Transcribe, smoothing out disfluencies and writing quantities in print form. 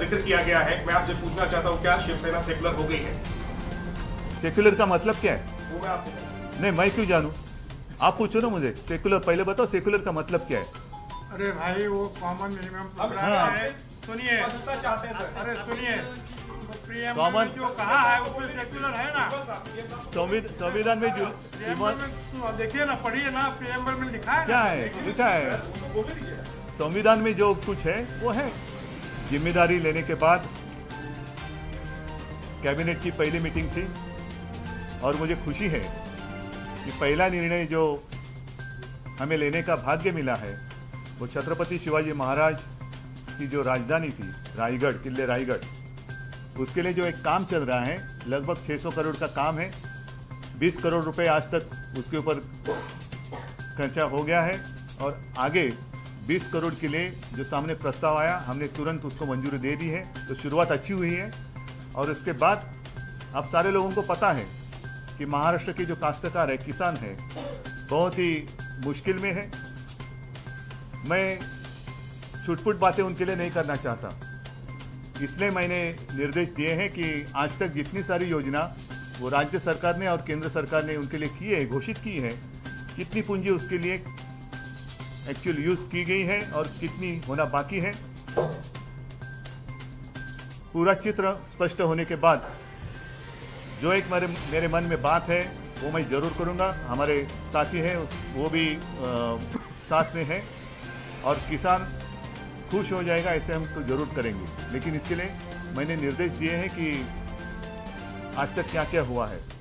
जिक्र किया गया है। मैं आपसे पूछना चाहता हूँ, क्या शिवसेना सेकुलर हो गई है? सेकुलर का मतलब क्या है? वो मैं आपसे नहीं, मैं क्यों जानूं? आप पूछो ना मुझे। सेकुलर पहले बताओ, सेकुलर का मतलब क्या है? अरे भाई वो कॉमन मिनिमम हाँ। सुनिए, चाहते हैं सर। अरे सुनिए, Common- जो कहा है उसमें सेक्युलर है ना। संविधान में जो देखिए ना, पढ़िए ना, प्रीएम्बल में लिखा है। क्या है? लिखा है संविधान में जो कुछ है वो है। जिम्मेदारी लेने के बाद कैबिनेट की पहली मीटिंग थी और मुझे खुशी है कि पहला निर्णय जो हमें लेने का भाग्य मिला है वो छत्रपति शिवाजी महाराज की जो राजधानी थी रायगढ़, किले रायगढ़, उसके लिए जो एक काम चल रहा है, लगभग 600 करोड़ का काम है। 20 करोड़ रुपए आज तक उसके ऊपर खर्चा हो गया है और आगे 20 करोड़ के लिए जो सामने प्रस्ताव आया, हमने तुरंत उसको मंजूरी दे दी है। तो शुरुआत अच्छी हुई है। और उसके बाद अब सारे लोगों को पता है कि महाराष्ट्र के जो काश्तकार है, किसान है, बहुत ही मुश्किल में है। मैं छुटपुट बातें उनके लिए नहीं करना चाहता, इसलिए मैंने निर्देश दिए हैं कि आज तक जितनी सारी योजना वो राज्य सरकार ने और केंद्र सरकार ने उनके लिए की है, घोषित की है, कितनी पूंजी उसके लिए एक्चुअल यूज की गई है और कितनी होना बाकी है, पूरा चित्र स्पष्ट होने के बाद जो एक मेरे मन में बात है वो मैं जरूर करूंगा। हमारे साथी हैं वो भी साथ में है और किसान खुश हो जाएगा, ऐसे हम तो जरूर करेंगे। लेकिन इसके लिए मैंने निर्देश दिए हैं कि आज तक क्या क्या हुआ है।